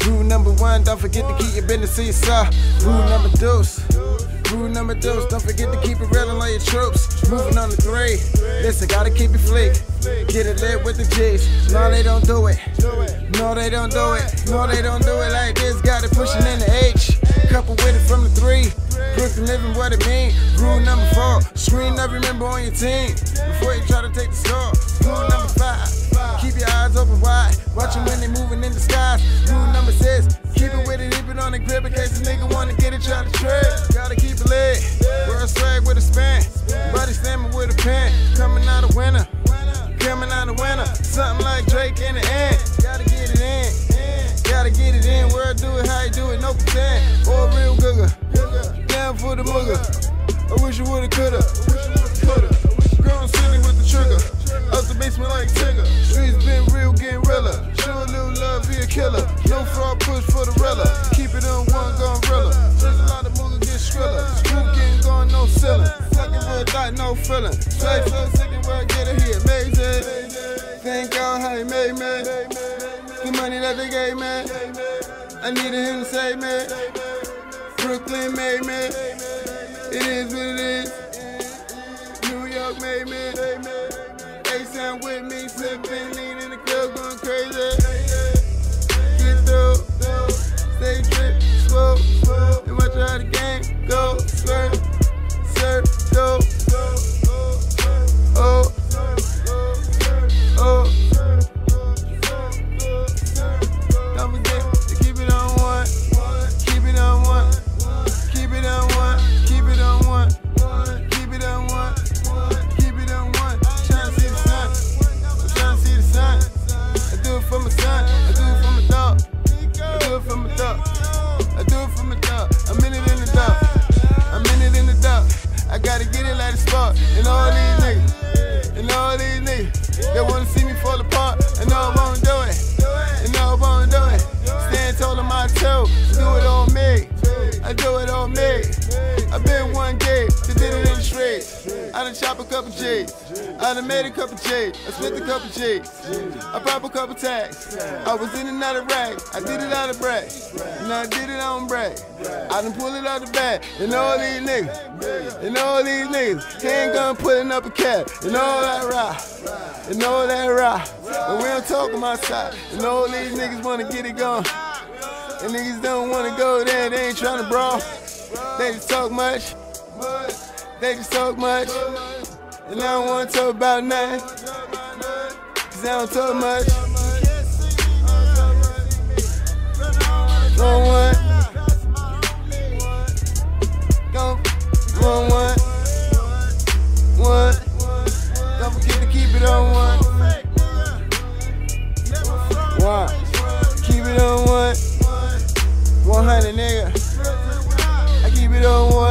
Rule number one, don't forget to keep your business to yourself. Rule number deuce. Rule number deuce, don't forget to keep it real and lay your troops. Moving on to 3. Listen, gotta keep it flick. Get it lit with the G's. No, they don't do it. No, they don't do it. No, they don't do it like this. Got it pushing in the H. Couple with it from the 3. Brooklyn living what it mean. Rule number 4. Screen every member on your team before you try to take the score. Rule number 5. Keep your eyes open wide. Watch them when they moving in the skies. Rule number 6. Keep it with it, keep it on the grip in case a nigga wanna get it, try to trade. Gotta keep it lit. World swag with a span. Body slamming with a pen. Coming out a winner. Coming out a winner. Something like Drake in the end. Gotta get it in. Gotta get it in. World do it how you do it, no pretend. Or a real googer. Down for the mugger. I wish you woulda, coulda. Grown city with the trigger. Up the basement like Tigger. Streets been real, getting realer. Show a little love, be a killer. No fraud push for the rella. Keep it on one, gon' rilla. There's a lot of movies get skriller. Screw getting gone, no ceiling. Sucking real thought, no feeling. Straight so sick and where I get it here. Amazing. Thank God how he made me. The money that they gave me. I needed him to save me. Brooklyn made me. It is what it is. New York made me. They sound with me, sipping, lean in the club, going crazy. Get through, stay drip, smoke, and watch how the game go. Swerve, surf, go. Oh, oh. Don't forget to keep it on one. Keep it on one. Keep it on one. Keep it on one. Keep it on one. Keep it on one. Trying to see the sun. I'm trying to see the sun. I do it for my son. I do it for my dog. I do it for my dog. I do it for my dog. I'm in it in the dark. I'm in it in the dark. I gotta get it like a spark. And all these niggas. And all these niggas. They wanna see me fall apart. I know I won't do it. I know I won't do it. Stand tall on my toe. Do it on me. I do it on me. I been one gay, to did it in the streets. I done chop a couple G's. I done made a couple G's. I spent a couple G's. I pop a couple tags. I was in and out of rag. I did it out of brag. And I did it on brag. I done pull it out the bag. And all these niggas. And all these niggas. Handgun putting up a cap. And all that rock. And all that rock. And we don't talk on my side. And all these niggas wanna get it going. And niggas don't wanna go there, they ain't tryna brawl. They just talk much. They just talk much. And I don't wanna talk about nothing. Cause I don't talk much. Go one. Go one. One. Don't forget to keep it on one. One. Keep it on one. 100 nigga. I keep it on one.